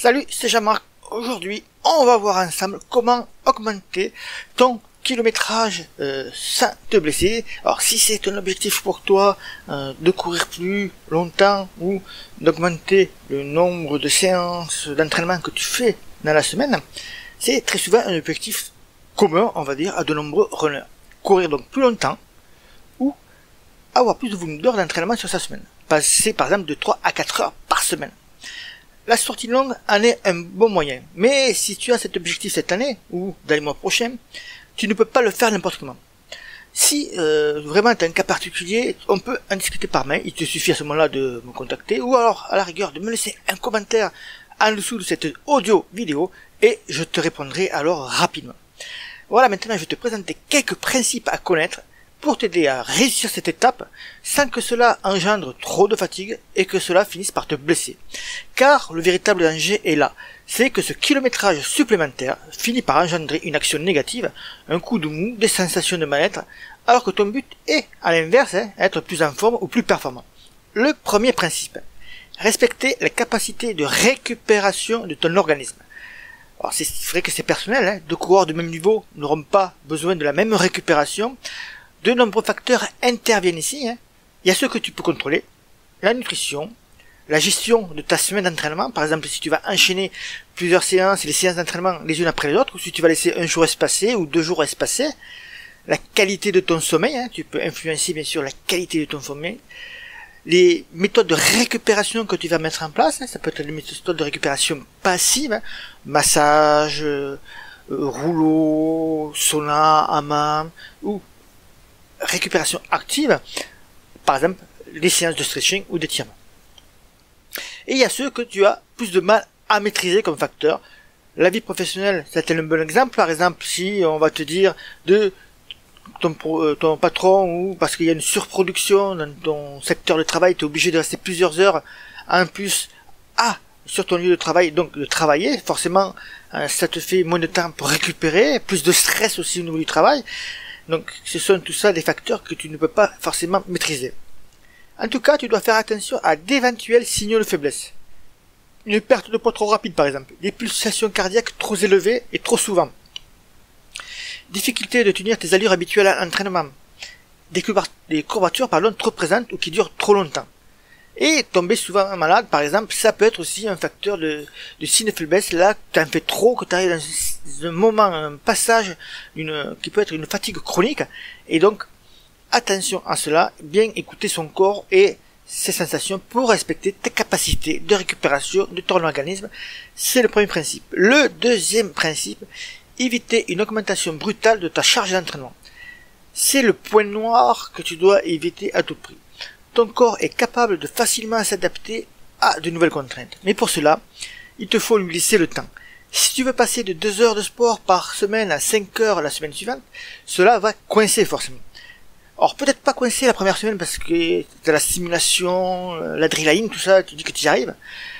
Salut, c'est Jean-Marc. Aujourd'hui, on va voir ensemble comment augmenter ton kilométrage sans te blesser. Alors, si c'est un objectif pour toi de courir plus longtemps ou d'augmenter le nombre de séances d'entraînement que tu fais dans la semaine, c'est très souvent un objectif commun, on va dire, à de nombreux runners. Courir donc plus longtemps ou avoir plus de volume d'heures d'entraînement sur sa semaine. Passer par exemple de 3 à 4 heures par semaine. La sortie longue en est un bon moyen, mais si tu as cet objectif cette année, ou dans les mois prochains, tu ne peux pas le faire n'importe comment. Si vraiment tu as un cas particulier, on peut en discuter par mail, il te suffit à ce moment-là de me contacter, ou alors à la rigueur de me laisser un commentaire en dessous de cette audio vidéo, et je te répondrai alors rapidement. Voilà, maintenant je vais te présenter quelques principes à connaître pour t'aider à réussir cette étape sans que cela engendre trop de fatigue et que cela finisse par te blesser. Car le véritable danger est là, c'est que ce kilométrage supplémentaire finit par engendrer une action négative, un coup de mou, des sensations de mal-être, alors que ton but est, à l'inverse, être plus en forme ou plus performant. Le premier principe, respecter la capacité de récupération de ton organisme. Alors c'est vrai que c'est personnel, deux coureurs de même niveau n'auront pas besoin de la même récupération. De nombreux facteurs interviennent ici. Il y a ceux que tu peux contrôler, la nutrition, la gestion de ta semaine d'entraînement, par exemple si tu vas enchaîner plusieurs séances et les séances d'entraînement les unes après les autres, ou si tu vas laisser un jour espacé ou 2 jours espacés, la qualité de ton sommeil, tu peux influencer bien sûr la qualité de ton sommeil, les méthodes de récupération que tu vas mettre en place, ça peut être des méthodes de récupération passive, massage, rouleau, sauna, hammam, ou récupération active, par exemple les séances de stretching ou d'étirement. Et il y a ceux que tu as plus de mal à maîtriser comme facteur. La vie professionnelle, c'est un bon exemple. Par exemple, si on va te dire de ton patron, ou parce qu'il y a une surproduction dans ton secteur de travail, tu es obligé de rester plusieurs heures en plus sur ton lieu de travail, donc de travailler, forcément ça te fait moins de temps pour récupérer, plus de stress aussi au niveau du travail. Donc ce sont tout ça des facteurs que tu ne peux pas forcément maîtriser. En tout cas, tu dois faire attention à d'éventuels signaux de faiblesse. Une perte de poids trop rapide par exemple, des pulsations cardiaques trop élevées et trop souvent. Difficulté de tenir tes allures habituelles à l'entraînement. Des courbatures trop présentes ou qui durent trop longtemps. Et tomber souvent malade par exemple, ça peut être aussi un facteur de signe de faiblesse. Là, tu en fais trop, que tu arrives dans un moment, un passage qui peut être une fatigue chronique. Et donc, attention à cela, bien écouter son corps et ses sensations pour respecter tes capacités de récupération de ton organisme. C'est le premier principe. Le deuxième principe, éviter une augmentation brutale de ta charge d'entraînement. C'est le point noir que tu dois éviter à tout prix. Ton corps est capable de facilement s'adapter à de nouvelles contraintes. Mais pour cela, il te faut lui laisser le temps. Si tu veux passer de 2 heures de sport par semaine à 5 heures la semaine suivante, cela va coincer forcément. Or, peut-être pas coincer la première semaine parce que t'as la stimulation, l'adrénaline, tout ça, tu dis que tu y arrives.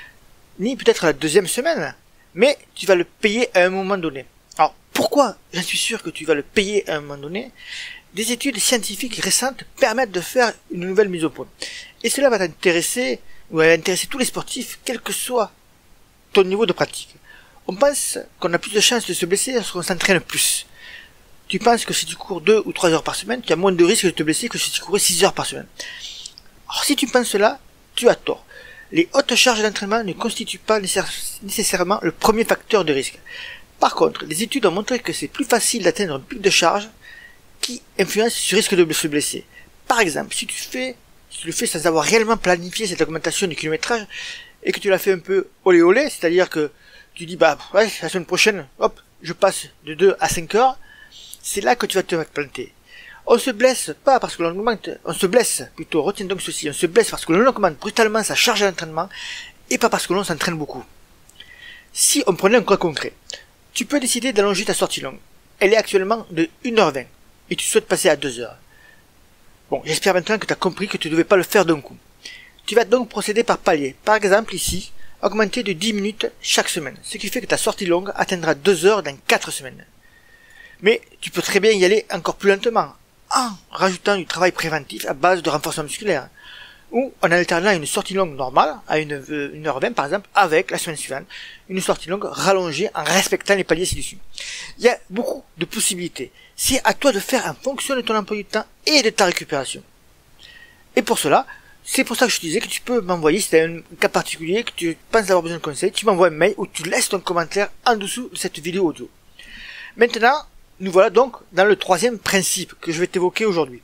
Ni peut-être la deuxième semaine. Mais tu vas le payer à un moment donné. Alors, pourquoi j'en suis sûr que tu vas le payer à un moment donné? Des études scientifiques récentes permettent de faire une nouvelle mise au point. Et cela va t'intéresser, ou va intéresser tous les sportifs, quel que soit ton niveau de pratique. On pense qu'on a plus de chances de se blesser lorsqu'on s'entraîne plus. Tu penses que si tu cours 2 ou 3 heures par semaine, tu as moins de risques de te blesser que si tu courais 6 heures par semaine. Alors si tu penses cela, tu as tort. Les hautes charges d'entraînement ne constituent pas nécessairement le premier facteur de risque. Par contre, les études ont montré que c'est plus facile d'atteindre un pic de charge qui influence ce risque de se blesser. Par exemple, si tu le fais sans avoir réellement planifié cette augmentation du kilométrage et que tu l'as fait un peu olé olé, c'est-à-dire que tu dis la semaine prochaine, hop, je passe de 2 à 5 heures, c'est là que tu vas te planter. On se blesse pas parce que l'on augmente, on se blesse plutôt, retiens donc ceci, on se blesse parce que l'on augmente brutalement sa charge d'entraînement et pas parce que l'on s'entraîne beaucoup. Si on prenait un cas concret, tu peux décider d'allonger ta sortie longue. Elle est actuellement de 1h20. Et tu souhaites passer à 2 heures. Bon, j'espère maintenant que tu as compris que tu ne devais pas le faire d'un coup. Tu vas donc procéder par palier. Par exemple, ici, augmenter de 10 minutes chaque semaine, ce qui fait que ta sortie longue atteindra 2 heures dans 4 semaines. Mais tu peux très bien y aller encore plus lentement, en rajoutant du travail préventif à base de renforcement musculaire, ou en alternant une sortie longue normale à 1h20 par exemple avec la semaine suivante une sortie longue rallongée en respectant les paliers ci-dessus. Il y a beaucoup de possibilités. C'est à toi de faire en fonction de ton emploi du temps et de ta récupération. Et pour cela, c'est pour ça que je te disais que tu peux m'envoyer, si tu as un cas particulier, que tu penses avoir besoin de conseils, tu m'envoies un mail ou tu laisses ton commentaire en dessous de cette vidéo audio. Maintenant, nous voilà donc dans le troisième principe que je vais t'évoquer aujourd'hui.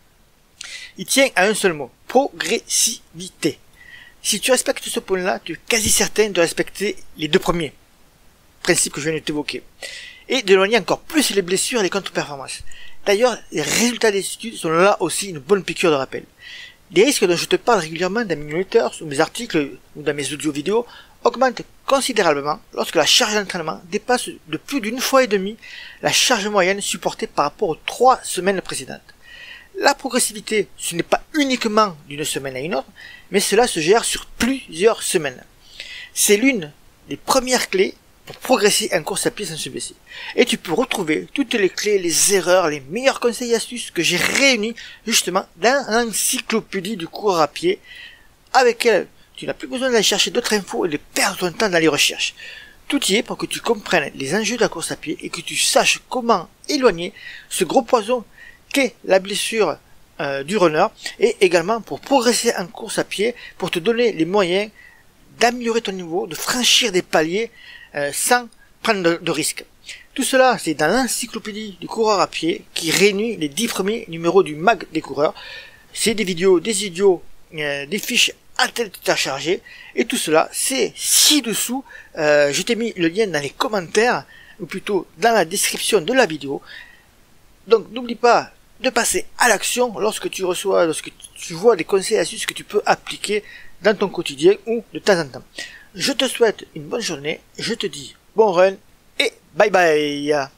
Il tient à un seul mot, progressivité. Si tu respectes ce point-là, tu es quasi certain de respecter les deux premiers principes que je viens de t'évoquer. Et d'éloigner encore plus les blessures et les contre-performances. D'ailleurs, les résultats des études sont là aussi une bonne piqûre de rappel. Les risques dont je te parle régulièrement dans mes newsletters, ou mes articles, ou dans mes audio-vidéos, augmentent considérablement lorsque la charge d'entraînement dépasse de plus d'une fois et demie la charge moyenne supportée par rapport aux 3 semaines précédentes. La progressivité, ce n'est pas uniquement d'une semaine à une autre, mais cela se gère sur plusieurs semaines. C'est l'une des premières clés pour progresser en course à pied sans se blesser. Et tu peux retrouver toutes les clés, les erreurs, les meilleurs conseils et astuces que j'ai réunis justement dans l'encyclopédie du coureur à pied, avec elle tu n'as plus besoin d'aller chercher d'autres infos et de perdre ton temps dans les recherches. Tout y est pour que tu comprennes les enjeux de la course à pied et que tu saches comment éloigner ce gros poison qu'est la blessure du runner, et également pour progresser en course à pied, pour te donner les moyens d'améliorer ton niveau, de franchir des paliers sans prendre de risques. Tout cela, c'est dans l'encyclopédie du coureur à pied qui réunit les 10 premiers numéros du mag des coureurs. C'est des vidéos, des idiots, des fiches à télécharger, et tout cela, c'est ci-dessous. Je t'ai mis le lien dans les commentaires, ou plutôt dans la description de la vidéo. Donc n'oublie pas de passer à l'action lorsque tu vois des conseils et astuces que tu peux appliquer dans ton quotidien ou de temps en temps. Je te souhaite une bonne journée, je te dis bon run et bye bye.